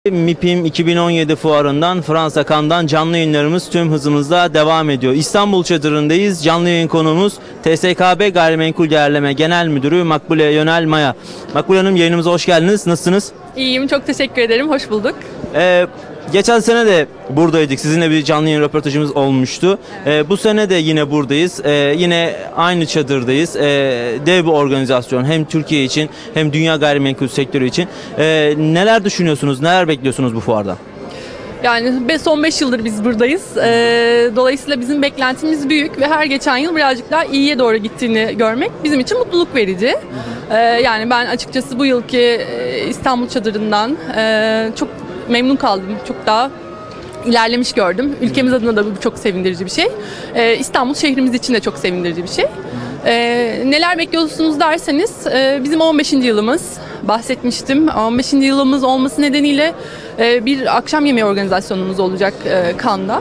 MIPIM 2017 fuarından Fransa Cannes'dan canlı yayınlarımız tüm hızımızla devam ediyor. İstanbul Çadırı'ndayız. Canlı yayın konuğumuz TSKB Gayrimenkul Değerleme Genel Müdürü Makbule Yönel Maya. Makbule Hanım, yayınımıza hoş geldiniz. Nasılsınız? İyiyim, çok teşekkür ederim. Hoş bulduk. Geçen sene de buradaydık. Sizinle bir canlı yayın röportajımız olmuştu. Bu sene de yine buradayız. Yine aynı çadırdayız. Dev bir organizasyon. Hem Türkiye için hem dünya gayrimenkul sektörü için. Neler düşünüyorsunuz? Neler bekliyorsunuz bu fuarda? Yani son 5 yıldır biz buradayız. Dolayısıyla bizim beklentimiz büyük ve her geçen yıl birazcık daha iyiye doğru gittiğini görmek bizim için mutluluk verici. Yani ben açıkçası bu yılki İstanbul Çadırı'ndan çok memnun kaldım. Çok daha ilerlemiş gördüm. Ülkemiz adına da bu çok sevindirici bir şey. İstanbul şehrimiz için de çok sevindirici bir şey. Neler bekliyorsunuz derseniz bizim 15. yılımız. Bahsetmiştim. 15. yılımız olması nedeniyle bir akşam yemeği organizasyonumuz olacak Cannes'da.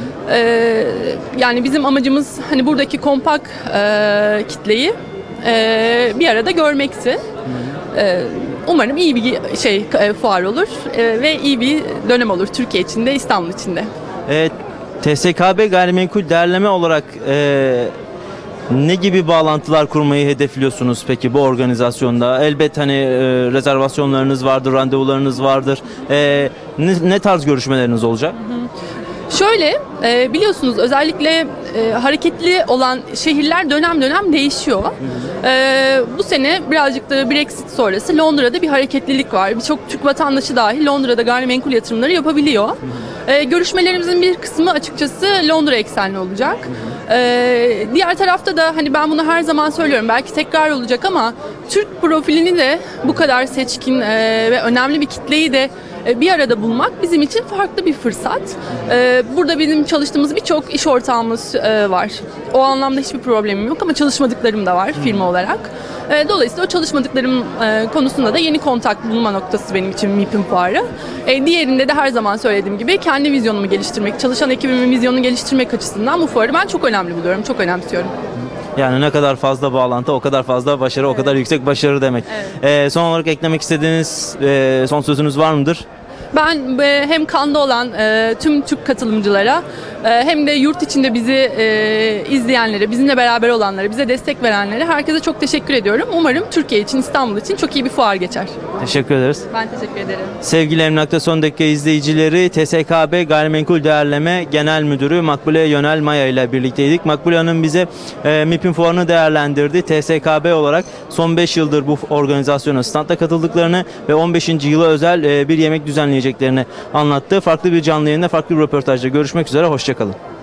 Yani bizim amacımız hani buradaki kompak kitleyi bir arada görmekti. Umarım iyi bir fuar olur ve iyi bir dönem olur Türkiye için de İstanbul için de. TSKB Gayrimenkul Değerleme olarak ne gibi bağlantılar kurmayı hedefliyorsunuz peki bu organizasyonda? Elbet hani rezervasyonlarınız vardır, randevularınız vardır. Ne tarz görüşmeleriniz olacak? Şöyle, biliyorsunuz özellikle hareketli olan şehirler dönem dönem değişiyor. Bu sene birazcık da Brexit sonrası Londra'da bir hareketlilik var. Birçok Türk vatandaşı dahil Londra'da gayrimenkul yatırımları yapabiliyor. Görüşmelerimizin bir kısmı açıkçası Londra eksenli olacak. Diğer tarafta da hani ben bunu her zaman söylüyorum, belki tekrar olacak ama Türk profilini de bu kadar seçkin ve önemli bir kitleyi de bir arada bulmak bizim için farklı bir fırsat. Burada bizim çalıştığımız birçok iş ortağımız var. O anlamda hiçbir problemim yok ama çalışmadıklarım da var firma olarak. Dolayısıyla o çalışmadıklarım konusunda da yeni kontak bulma noktası benim için MIPIM fuarı. Diğerinde de her zaman söylediğim gibi kendi vizyonumu geliştirmek, çalışan ekibimin vizyonunu geliştirmek açısından bu fuarı ben çok önemli buluyorum, çok önemsiyorum. Yani ne kadar fazla bağlantı, o kadar fazla başarı, o kadar yüksek başarı demek. Evet. Son olarak eklemek istediğiniz son sözünüz var mıdır? Ben hem Cannes'da olan tüm Türk katılımcılara hem de yurt içinde bizi izleyenlere, bizimle beraber olanlara, bize destek verenlere herkese çok teşekkür ediyorum. Umarım Türkiye için, İstanbul için çok iyi bir fuar geçer. Teşekkür ederiz. Ben teşekkür ederim. Sevgili Emlak'ta Son Dakika izleyicileri, TSKB Gayrimenkul Değerleme Genel Müdürü Makbule Yönel Maya ile birlikteydik. Makbule Hanım bize MIPIM fuarını değerlendirdi. TSKB olarak son 5 yıldır bu organizasyona standta katıldıklarını ve 15. yıla özel bir yemek düzenleyeceklerini anlattı. Farklı bir canlı yayında, farklı bir röportajda görüşmek üzere. Hoşçakalın.